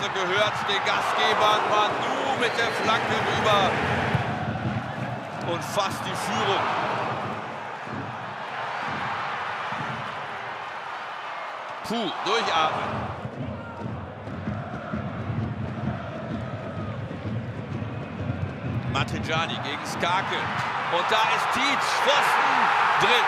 Phase gehört den Gastgebern. Manu mit der Flanke rüber und fast die Führung. Puh, durchatmen. Matriciani gegen Skarke. Und da ist Tietz, Pfosten, drin.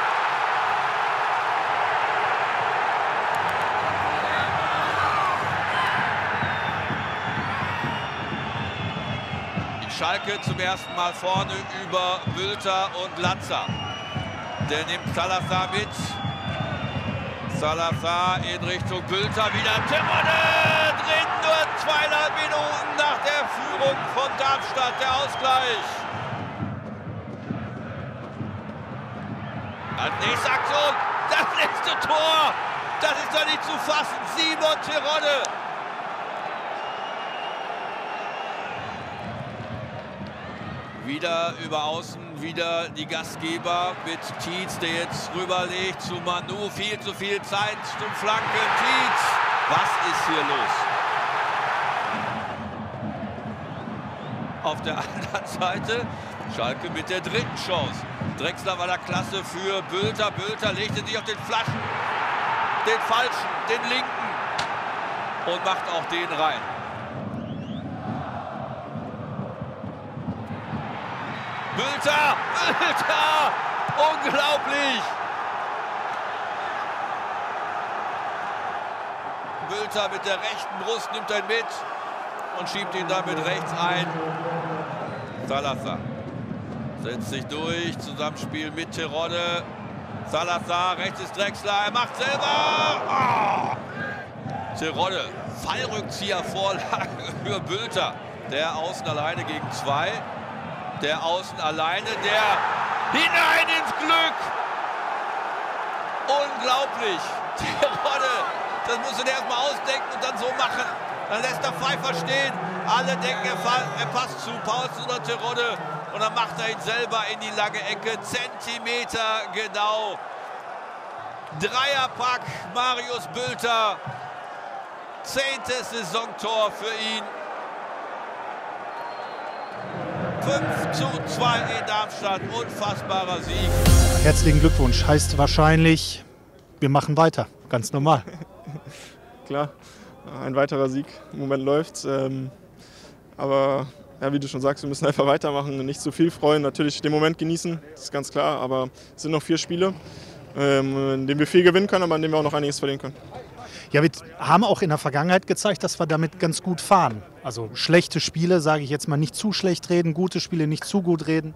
Die Schalke zum ersten Mal vorne über Bülter und Latza. Der nimmt Salazar mit. Salazar in Richtung Bülter, wieder Terodde drin, nur 2,5 Minuten nach der Führung von Darmstadt, der Ausgleich. Als nächste Aktion, das letzte Tor, das ist doch nicht zu fassen, Simon Terodde. Wieder über außen, wieder die Gastgeber mit Tietz, der jetzt rüberlegt zu Manu. Viel zu viel Zeit zum Flanken. Tietz, was ist hier los? Auf der anderen Seite Schalke mit der dritten Chance. Drexler war da klasse für Bülter. Bülter legte sich auf den Flaschen, den falschen, den linken und macht auch den rein. Bülter, Bülter, unglaublich! Bülter mit der rechten Brust nimmt ihn mit und schiebt ihn damit rechts ein. Salazar setzt sich durch, Zusammenspiel mit Terodde. Salazar, rechts ist Drexler, er macht selber! Oh! Terodde, Fallrückzieher-Vorlage für Bülter. Der außen alleine gegen 2. Der außen alleine, der hinein ins Glück. Unglaublich. Terodde, das musst du dir erstmal ausdenken und dann so machen. Dann lässt der Pfeiffer stehen. Alle denken, er passt zu Paulsen oder Terodde. Und dann macht er ihn selber in die lange Ecke. Zentimeter genau. Dreierpack, Marius Bülter. 10. Saisontor für ihn. 5:2 in Darmstadt, unfassbarer Sieg. Herzlichen Glückwunsch, heißt wahrscheinlich, wir machen weiter, ganz normal. Klar, ein weiterer Sieg, im Moment läuft's. Aber ja, wie du schon sagst, wir müssen einfach weitermachen und nicht zu viel freuen. Natürlich den Moment genießen, das ist ganz klar, aber es sind noch 4 Spiele, in denen wir viel gewinnen können, aber in denen wir auch noch einiges verlieren können. Ja, wir haben auch in der Vergangenheit gezeigt, dass wir damit ganz gut fahren. Also schlechte Spiele, sage ich jetzt mal, nicht zu schlecht reden, gute Spiele nicht zu gut reden.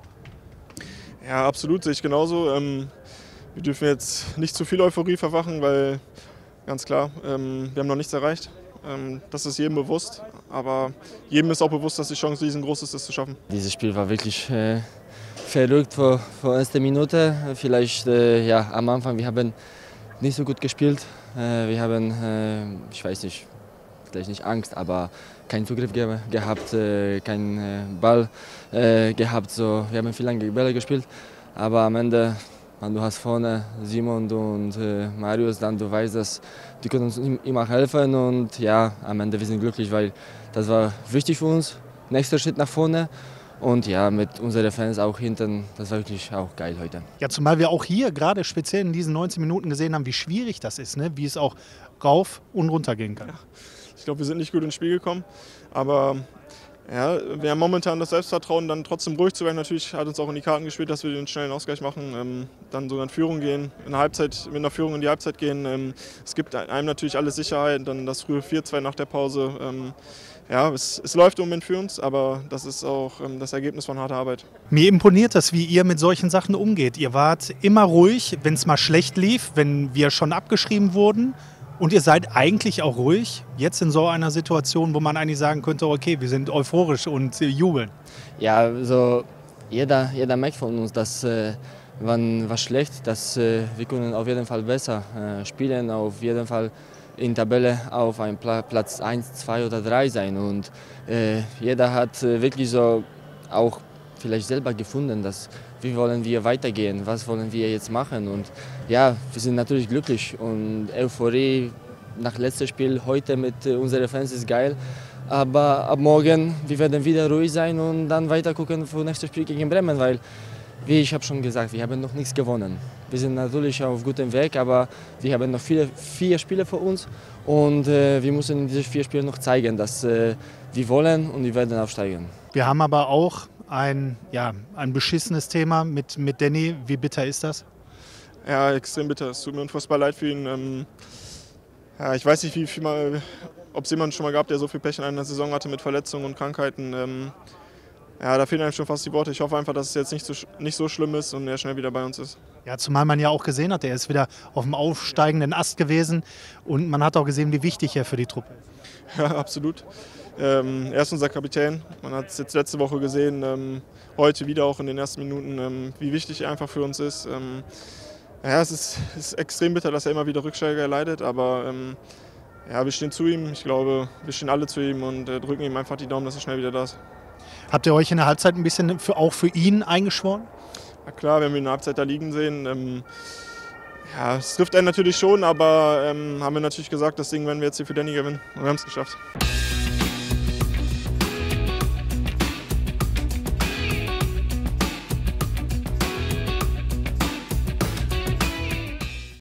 Ja, absolut, sehe ich genauso. Wir dürfen jetzt nicht zu viel Euphorie verwachen, weil ganz klar, wir haben noch nichts erreicht. Das ist jedem bewusst, aber jedem ist auch bewusst, dass die Chance riesengroß ist, das zu schaffen. Dieses Spiel war wirklich verrückt vor erster Minute. Vielleicht ja, am Anfang, wir haben nicht so gut gespielt. Wir haben, ich weiß nicht, vielleicht nicht Angst, aber keinen Zugriff gehabt, keinen Ball gehabt. So, wir haben viel lange Bälle gespielt, aber am Ende, du hast vorne Simon und Marius, dann du weißt, dass die können uns immer helfen und ja, am Ende wir sind glücklich, weil das war wichtig für uns. Nächster Schritt nach vorne. Und ja, mit unseren Fans auch hinten, das war wirklich auch geil heute. Ja, zumal wir auch hier gerade speziell in diesen 19 Minuten gesehen haben, wie schwierig das ist, ne? Wie es auch rauf und runter gehen kann. Ja, ich glaube, wir sind nicht gut ins Spiel gekommen, aber ja, wir haben momentan das Selbstvertrauen, dann trotzdem ruhig zu werden. Natürlich hat uns auch in die Karten gespielt, dass wir den schnellen Ausgleich machen, dann sogar in Führung gehen, in der Halbzeit, mit einer Führung in die Halbzeit gehen. Es gibt einem natürlich alle Sicherheit, dann das frühe 4:2 nach der Pause. Ja, es läuft im Moment für uns, aber das ist auch das Ergebnis von harter Arbeit. Mir imponiert das, wie ihr mit solchen Sachen umgeht. Ihr wart immer ruhig, wenn es mal schlecht lief, wenn wir schon abgeschrieben wurden. Und ihr seid eigentlich auch ruhig, jetzt in so einer Situation, wo man eigentlich sagen könnte, okay, wir sind euphorisch und jubeln. Ja, also jeder merkt von uns, dass wann was schlecht, dass wir können auf jeden Fall besser spielen, auf jeden Fall in der Tabelle auf einem Platz 1, 2 oder 3 sein. Und jeder hat wirklich so auch vielleicht selber gefunden, dass wie wollen wir weitergehen, was wollen wir jetzt machen. Und ja, wir sind natürlich glücklich und Euphorie nach letztem Spiel heute mit unseren Fans ist geil. Aber ab morgen, wir werden wieder ruhig sein und dann weiter gucken für das nächste Spiel gegen Bremen, weil, wie ich habe schon gesagt, wir haben noch nichts gewonnen. Wir sind natürlich auf gutem Weg, aber wir haben noch 4 Spiele vor uns und wir müssen in diesen 4 Spielen noch zeigen, dass wir wollen und wir werden aufsteigen. Wir haben aber auch ein beschissenes Thema mit Danny. Wie bitter ist das? Ja, extrem bitter. Es tut mir unfassbar leid für ihn. Ja, ich weiß nicht, ob es jemanden schon mal gab, der so viel Pech in einer Saison hatte mit Verletzungen und Krankheiten. Ja, da fehlen einem schon fast die Worte. Ich hoffe einfach, dass es jetzt nicht so schlimm ist und er schnell wieder bei uns ist. Ja, zumal man ja auch gesehen hat, er ist wieder auf dem aufsteigenden Ast gewesen und man hat auch gesehen, wie wichtig er für die Truppe ist. Ja, absolut. Er ist unser Kapitän. Man hat es jetzt letzte Woche gesehen, heute wieder auch in den ersten Minuten, wie wichtig er einfach für uns ist. Ja, es ist extrem bitter, dass er immer wieder Rückschläge erleidet, aber ja, wir stehen zu ihm. Ich glaube, wir stehen alle zu ihm und drücken ihm einfach die Daumen, dass er schnell wieder da ist. Habt ihr euch in der Halbzeit ein bisschen auch für ihn eingeschworen? Na klar, wir haben ihn in der Halbzeit da liegen sehen. Ja, es trifft einen natürlich schon, aber haben wir natürlich gesagt, das Ding werden wir jetzt hier für Danny gewinnen. Und wir haben es geschafft.